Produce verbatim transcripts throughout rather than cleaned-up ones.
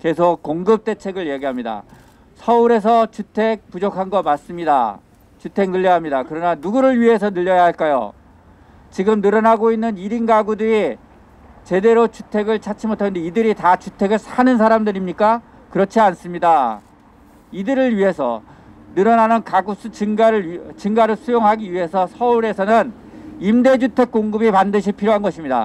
계속 공급 대책을 얘기합니다. 서울에서 주택 부족한 거 맞습니다. 주택 늘려야 합니다. 그러나 누구를 위해서 늘려야 할까요? 지금 늘어나고 있는 일 인 가구들이 제대로 주택을 찾지 못하는데 이들이 다 주택을 사는 사람들입니까? 그렇지 않습니다. 이들을 위해서 늘어나는 가구 수 증가를, 증가를 수용하기 위해서 서울에서는 임대주택 공급이 반드시 필요한 것입니다.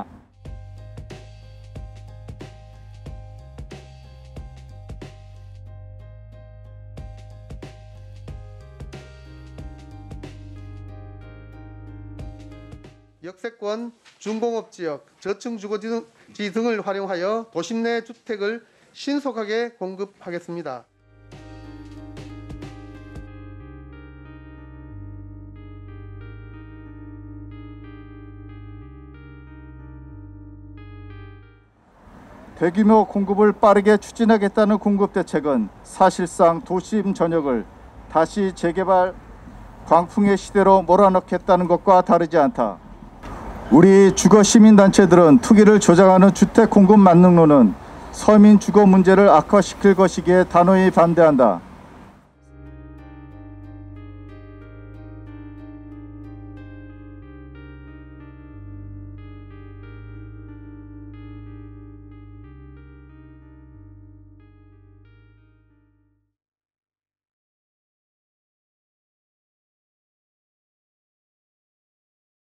역세권, 중공업지역, 저층주거지 등을 활용하여 도심 내 주택을 신속하게 공급하겠습니다. 대규모 공급을 빠르게 추진하겠다는 공급 대책은 사실상 도심 전역을 다시 재개발 광풍의 시대로 몰아넣겠다는 것과 다르지 않다. 우리 주거 시민단체들은 투기를 조장하는 주택 공급 만능론은 서민 주거 문제를 악화시킬 것이기에 단호히 반대한다.